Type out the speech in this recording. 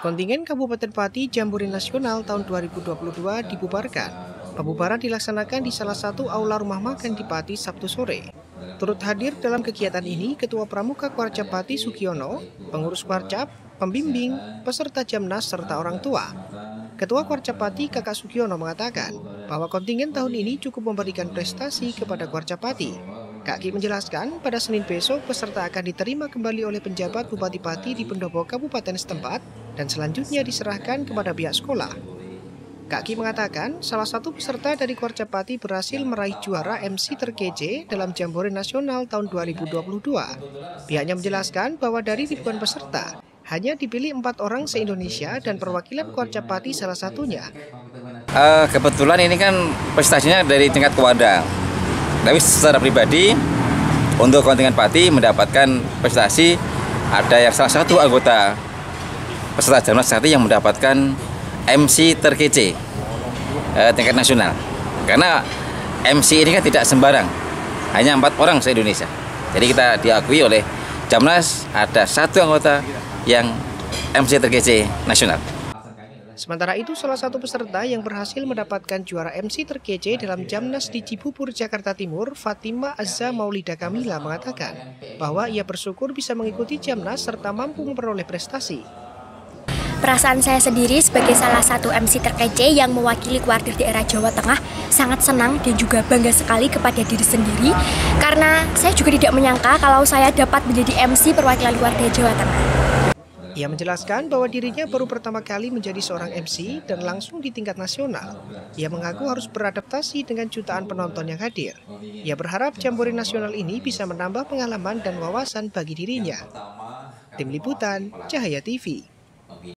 Kontingen Kabupaten Pati Jambore Nasional tahun 2022 dibubarkan. Pembubaran dilaksanakan di salah satu aula rumah makan di Pati Sabtu sore. Turut hadir dalam kegiatan ini Ketua Pramuka Kwarcap Pati Sugiono, pengurus Kwarcap, pembimbing, peserta Jamnas serta orang tua. Ketua Kwarcap Pati Kakak Sugiono mengatakan bahwa kontingen tahun ini cukup memberikan prestasi kepada Kwarcap Pati. Kak Ki menjelaskan pada Senin besok peserta akan diterima kembali oleh penjabat Bupati Pati di pendopo kabupaten setempat dan selanjutnya diserahkan kepada pihak sekolah. Kak Ki mengatakan salah satu peserta dari Kwarcap Pati berhasil meraih juara MC terkece dalam Jambore Nasional tahun 2022. Pihaknya menjelaskan bahwa dari ribuan peserta hanya dipilih 4 orang se-Indonesia dan perwakilan Kwarcap Pati salah satunya. Kebetulan ini kan prestasinya dari tingkat Kewada. Tapi secara pribadi untuk kontingen Pati mendapatkan prestasi, ada yang salah satu anggota peserta Jamnas Sakti yang mendapatkan MC terkece tingkat nasional. Karena MC ini kan tidak sembarang, hanya 4 orang se-Indonesia. Jadi kita diakui oleh Jamnas ada satu anggota yang MC terkece nasional. Sementara itu, salah satu peserta yang berhasil mendapatkan juara MC terkece dalam Jamnas di Cibubur, Jakarta Timur, Fatima Azza Maulida Kamila mengatakan bahwa ia bersyukur bisa mengikuti Jamnas serta mampu memperoleh prestasi. Perasaan saya sendiri sebagai salah satu MC terkece yang mewakili Kuartir daerah Jawa Tengah sangat senang dan juga bangga sekali kepada diri sendiri karena saya juga tidak menyangka kalau saya dapat menjadi MC perwakilan Kuartir Jawa Tengah. Ia menjelaskan bahwa dirinya baru pertama kali menjadi seorang MC dan langsung di tingkat nasional. Ia mengaku harus beradaptasi dengan jutaan penonton yang hadir. Ia berharap Jambore Nasional ini bisa menambah pengalaman dan wawasan bagi dirinya. Tim Liputan, Cahaya TV.